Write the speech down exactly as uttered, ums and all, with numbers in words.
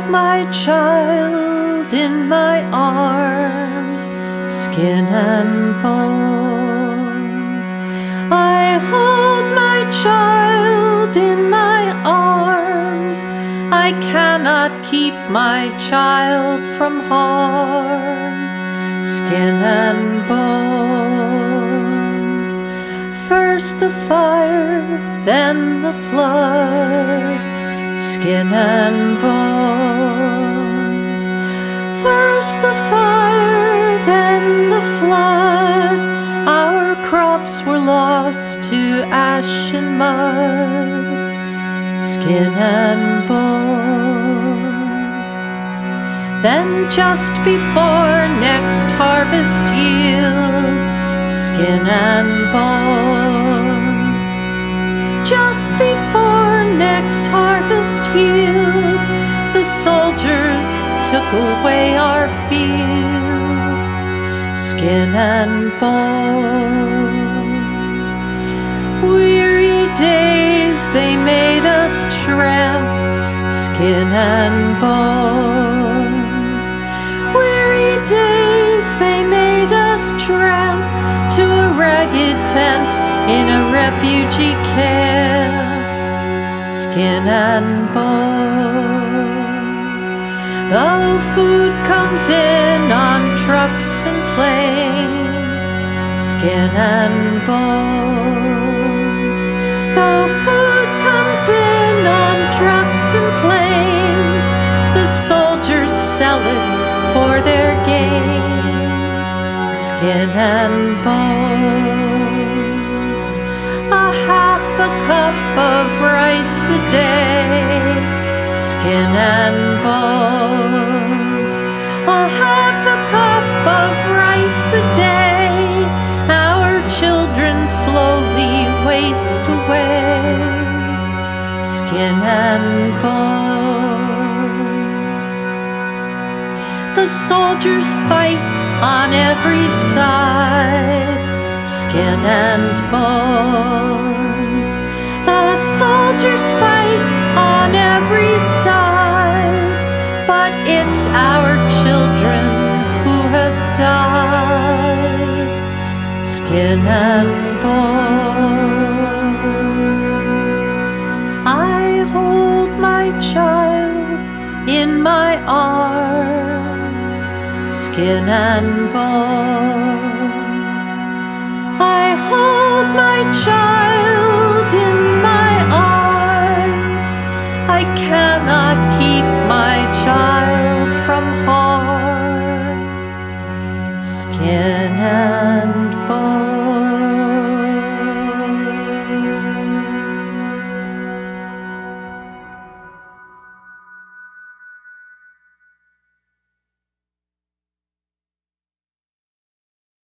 my child in my arms, skin and bones. I hold my child in my arms. I cannot keep my child from harm, skin and bones. First the fire, then the flood, skin and bones. First the fire, then the flood. Our crops were lost to ash and mud, skin and bones. Then just before next harvest yield, skin and bones. Just before next harvest yield, the soldiers took away our fields, skin and bones. Weary days they made us tramp, skin and bones. Weary days they made us tramp to a ragged tent in a refugee camp, skin and bones. Though food comes in on trucks and planes, skin and bones. Though food comes in on trucks and planes, the soldiers sell it for their gain, skin and bones. A half a cup of rice a day, skin and bones. A half a cup of rice a day, our children slowly waste away, skin and bones. The soldiers fight on every side, skin and bones. The soldiers fight on every side, but it's our children who have died, skin and bones. I hold my child in my arms, skin and bones. I hold my child